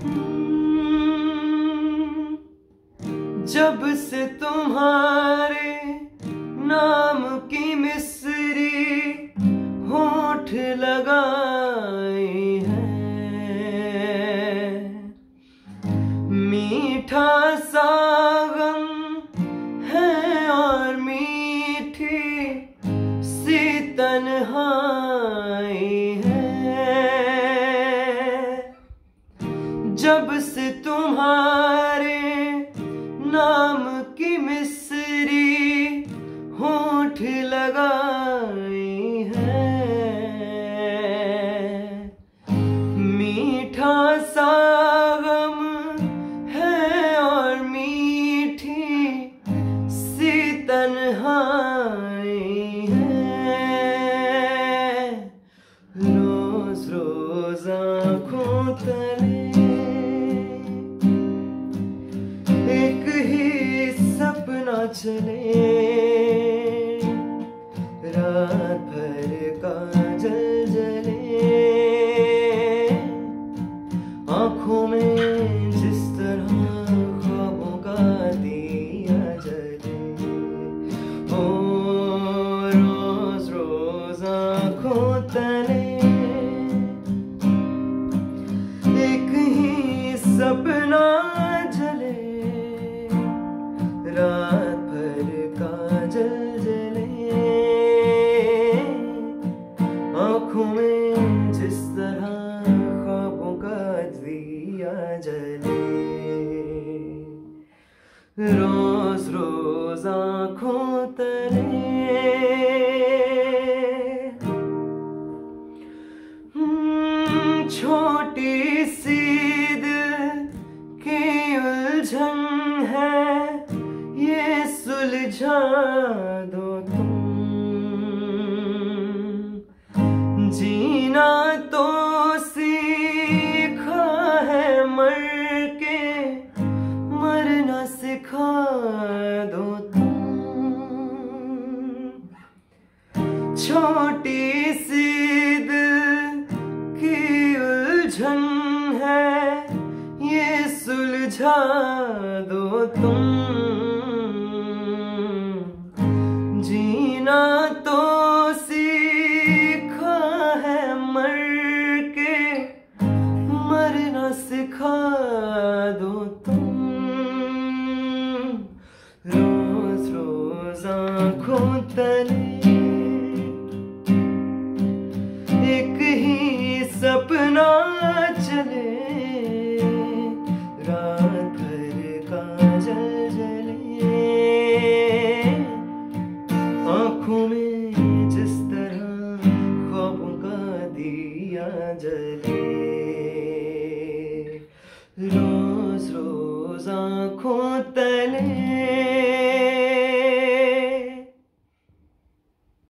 जब से तुम्हारे नाम की मिस्री होठ लगाए हैं, मीठा सा गम है और मीठी सी तन्हाई है। जब से तुम्हारे नाम की मिस्री होठ लगाई है, मीठा सा गम है और मीठी सी तन्हाई है। रोज रोज आँखों तले एक ही सपना चले, रात भर का जल जले, आँखों में जिस तरह ख्वाबों का दिया जले। ओ रोज रोज आँखों तले एक ही सपना जले, रात भर का जल जले, आँखों में जिस तरह ख्वाबों का दिया जले। रोज रोज आँखों तले छोटी सी दिल की उलझन है, ये सुलझा दो तुम। जीना तो सीखा है मर के, मरना सिखा दो तुम। छोटी सी दिल की उलझन है, ये सुलझा दो तुम। जीना तो सीखा है मर के, मरना सिखा दो तुम। रोज रोज आँखों तले एक ही सपना चले, रात भर का जल जले, आँखों में जिस तरह ख्वाबों का दिया जले। रोज रोज आँखों तले